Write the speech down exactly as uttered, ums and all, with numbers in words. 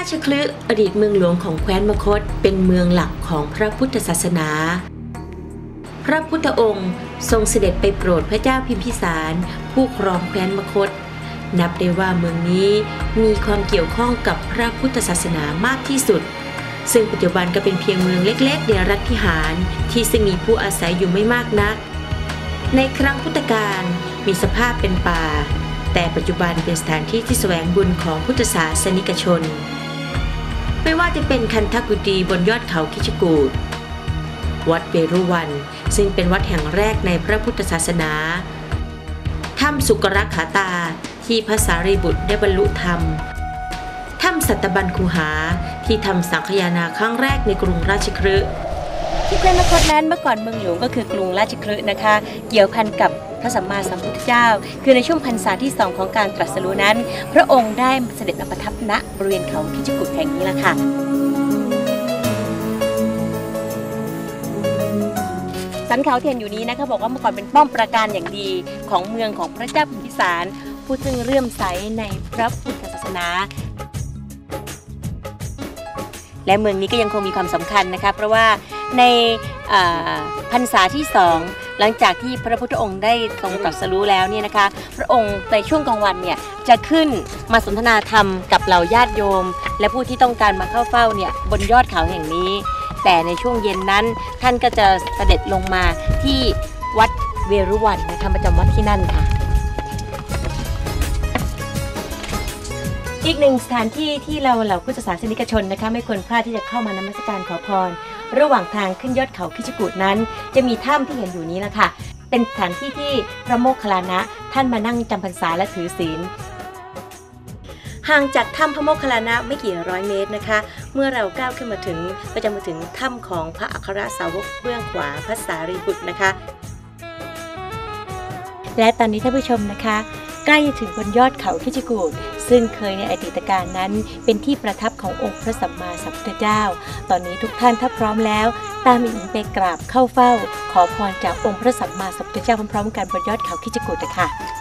ราชคฤห์อดีตเมืองหลวงของแคว้นมคธเป็นเมืองหลักของพระพุทธศาสนาพระพุทธองค์ทรงเสด็จไปโปรดพระเจ้าพิมพิสารผู้ครองแคว้นมคธนับได้ว่าเมืองนี้มีความเกี่ยวข้องกับพระพุทธศาสนามากที่สุดซึ่งปัจจุบันก็เป็นเพียงเมืองเล็กๆในรัฐพิหารที่ซึ่งมีผู้อาศัยอยู่ไม่มากนักในครั้งพุทธกาลมีสภาพเป็นป่าแต่ปัจจุบันเป็นสถานที่ที่แสวงบุญของพุทธศาสนิกชนไม่ว่าจะเป็นคันธกุฎีบนยอดเขาคิชกูฏวัดเวรุวันซึ่งเป็นวัดแห่งแรกในพระพุทธศาสนาถ้ำสุกรขาตาที่พระสารีบุตรได้บรรลุธรรมถ้ำสัตบัญคูหาที่ทำสังฆยานาครั้งแรกในกรุงราชคฤห์ที่แคว้นมคธนั้นเมื่อก่อนเมืองหลวงก็คือกรุงราชคฤห์นะคะเกี่ยวพันกับพระสัมมาสัมพุทธเจ้าคือในช่วงพรรษาที่สองของการตรัสรู้นั้นพระองค์ได้เสด็จมาประทับณบริเวณเขาคิชกูฏแห่งนี้ละค่ะสันเขาที่เห็นอยู่นี้นะคะบอกว่าเมื่อก่อนเป็นป้อมปราการอย่างดีของเมืองของพระเจ้าพิมพิสารผู้ซึ่งเลื่อมใสในพระพุทธศาสนาและเมืองนี้ก็ยังคงมีความสำคัญนะคะเพราะว่าในพรรษาที่สองหลังจากที่พระพุทธองค์ได้ทรงตรัสรู้แล้วเนี่ยนะคะพระองค์ในช่วงกลางวันเนี่ยจะขึ้นมาสนทนาธรรมกับเหล่าญาติโยมและผู้ที่ต้องการมาเข้าเฝ้าเนี่ยบนยอดเขาแห่งนี้แต่ในช่วงเย็นนั้นท่านก็จะเสด็จลงมาที่วัดเวรุวันนะคะประจำวัดที่นั่นค่ะอีกหนึ่งสถานที่ที่เราเหล่าพุทธศาสนิกชนนะคะไม่ควรพลาดที่จะเข้ามานมัสการขอพรระหว่างทางขึ้นยอดเขาคิชกูฏนั้นจะมีถ้ำที่เห็นอยู่นี้ละค่ะเป็นสถานที่ที่พระโมคคัลลานะท่านมานั่งจำพรรษาและถือศีลห่างจากถ้ำพระโมคคัลลานะไม่กี่ร้อยเมตรนะคะเมื่อเราก้าวขึ้นมาถึงก็จะมาถึงถ้ำของพระอัครสาวกเบื้องขวาพระสารีบุตรนะคะและตอนนี้ท่านผู้ชมนะคะใกล้ถึงบนยอดเขาคิชกูฏซึ่งเคยในอดีตการนั้นเป็นที่ประทับขององค์พระสัมมาสัมพุทธเจ้าตอนนี้ทุกท่านถ้าพร้อมแล้วตามอิงไปกราบเข้าเฝ้าขอพรจากองค์พระสัมมาสัมพุทธเจ้าพร้อมๆกันบนยอดเขาคิชกูฏค่ะ